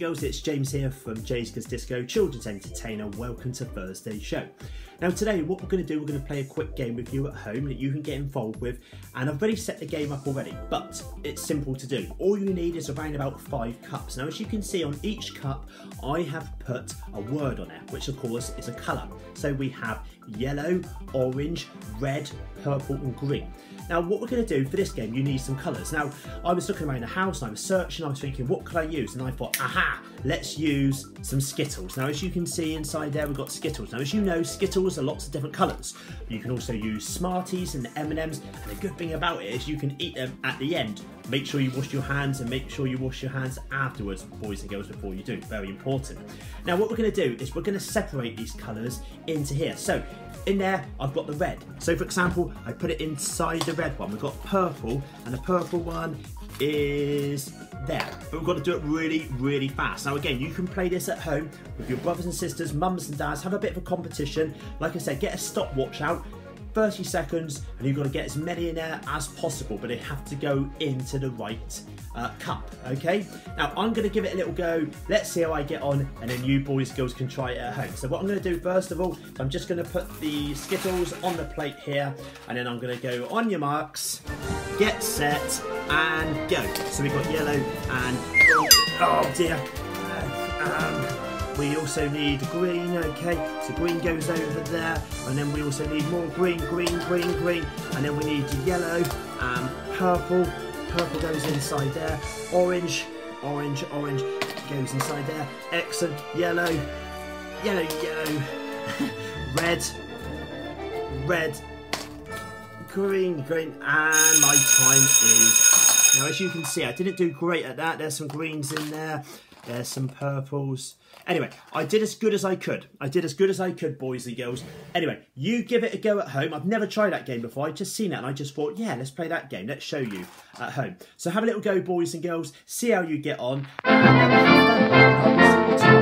girls, it's James here from Jay's Kids Disco Children's Entertainer. Welcome to Thursday's show. Now today what we're going to do, we're going to play a quick game with you at home that you can get involved with, and I've already set the game up already, but it's simple to do. All you need is around about 5 cups. Now as you can see on each cup I have put a word on it, which of course is a colour. So we have yellow, orange, red, purple and green. Now what we're going to do for this game, you need some colours. Now I was looking around the house and I was searching, I was thinking what could I use, and I thought aha, let's use some Skittles. Now as you can see inside there we've got Skittles. Now as you know, Skittles are lots of different colours. You can also use Smarties and M&Ms, and the good thing about it is you can eat them at the end. Make sure you wash your hands, and make sure you wash your hands afterwards, boys and girls, before you do. Very important. Now what we're going to do is we're going to separate these colours into here. So in there I've got the red. So for example, I put it inside the red one. We've got purple, and the purple one is there. But we've got to do it really, really fast. Now again, you can play this at home with your brothers and sisters, mums and dads, have a bit of a competition. Like I said, get a stopwatch out. 30 seconds, and you've got to get as many in there as possible, but they have to go into the right cup. Okay, now I'm going to give it a little go. Let's see how I get on, and then you boys and girls can try it at home. So what I'm going to do first of all, I'm just going to put the Skittles on the plate here, and then I'm going to go on your marks, get set and go. So we've got yellow and oh dear, we also need green. Okay, so green goes over there, and then we also need more green, and then we need yellow and purple. Purple goes inside there. Orange goes inside there. Excellent. Yellow, red, green, and my time is up. Now as you can see, I didn't do great at that. There's some greens in there. There's some purples. Anyway, I did as good as I could. Boys and girls. Anyway, you give it a go at home. I've never tried that game before. I've just seen it and I just thought, yeah, let's play that game. Let's show you at home. So have a little go, boys and girls. See how you get on.